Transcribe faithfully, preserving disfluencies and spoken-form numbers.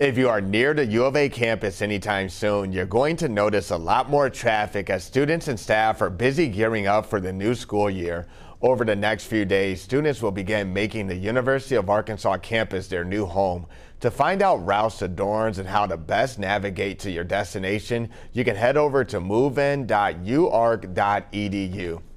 If you are near the U of A campus anytime soon, you're going to notice a lot more traffic as students and staff are busy gearing up for the new school year. Over the next few days, students will begin making the University of Arkansas campus their new home. To find out routes to dorms and how to best navigate to your destination, you can head over to move in dot u ark dot e d u.